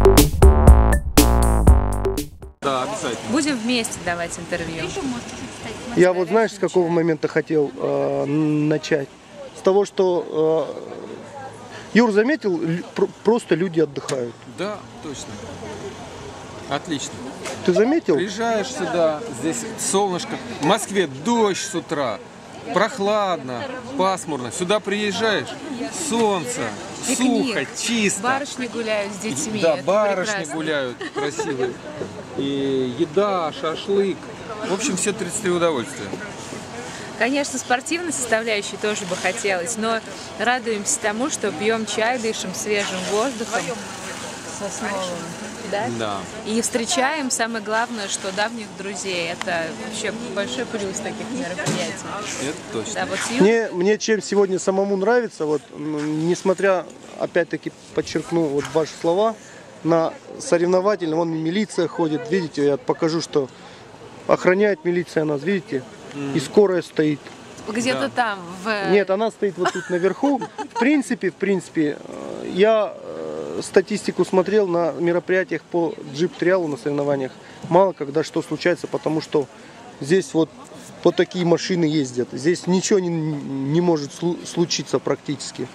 Да, обязательно. Будем вместе давать интервью. Я вот знаешь, с какого момента хотел начать? С того, что Юр заметил, просто люди отдыхают. Да, точно. Отлично. Ты заметил? Приезжаешь сюда, здесь солнышко. В Москве дождь с утра. Прохладно, пасмурно. Сюда приезжаешь, солнце, сухо, чисто. Барышни гуляют с детьми. Да, это барышни прекрасно. гуляют красивые. И еда, шашлык. В общем, все 33 удовольствия. Конечно, спортивной составляющей тоже бы хотелось, но радуемся тому, что пьем чай, дышим свежим воздухом сосновым. Да? Да. И встречаем, самое главное, что давних друзей. Это вообще большой плюс таких мероприятий. Это точно. Да, вот с Мне чем сегодня самому нравится, вот, несмотря, опять-таки, подчеркну вот ваши слова, на соревновательно, вон милиция ходит, видите, я покажу, что охраняет милиция нас, видите, и скорая стоит. Где-то там, Нет, она стоит вот тут наверху. В принципе, я статистику смотрел на мероприятиях по джип-триалу на соревнованиях. Мало когда что случается, потому что здесь вот такие машины ездят. Здесь ничего не может случиться практически.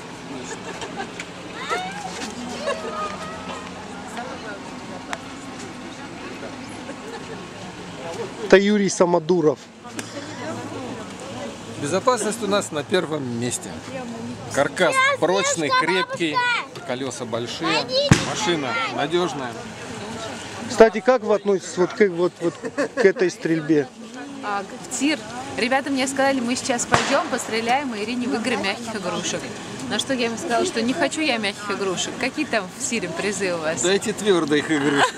Это Юрий Самодуров. Безопасность у нас на первом месте. Каркас прочный, крепкий, колеса большие, машина надежная. Кстати, как вы относитесь к этой стрельбе? в тир. Ребята мне сказали, мы сейчас пойдем, постреляем, и Ирине выиграем мягких игрушек. На что я им сказала, что не хочу я мягких игрушек. Какие там в тире призы у вас? Дайте твердых игрушек.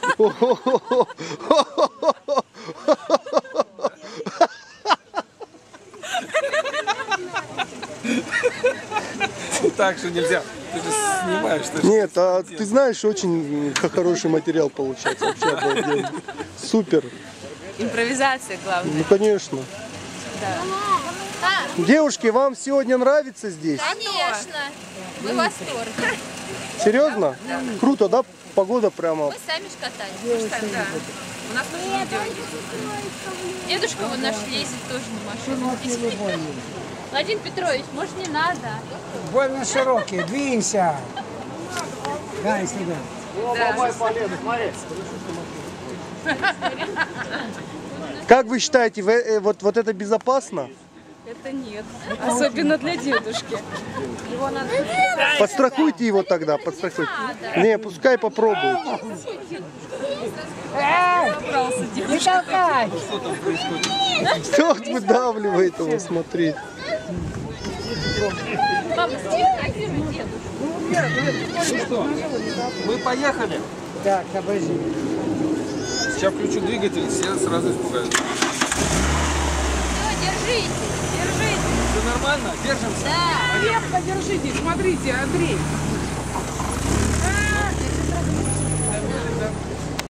Так что нельзя. Ты же снимаешь. Нет, а ты знаешь, очень хороший материал получается. Вообще обалденно. Супер. Импровизация главное. Ну, конечно. Да. Девушки, вам сегодня нравится здесь? Конечно. Мы в восторге. Серьезно? Да. Круто, да? Погода прямо. Мы сами ж катаемся. Да. У нас тоже видео есть. Дедушка вон наш ездит тоже на машине. Владимир Петрович, может не надо? Больно широкий, двинься. Дай сюда. Как вы считаете, вот это безопасно? Это нет. Особенно для дедушки. Его надо... Подстрахуйте его тогда, подстрахуйте. Не, пускай попробует. Не толкай. Кто выдавливает его, смотри. Папа, сфотографируй дедушку. Мы поехали. Так, обожди. Сейчас включу двигатель, все сразу испугаются. Все, держите. Все нормально? Держимся? Да. Крепко держите, смотрите, Андрей.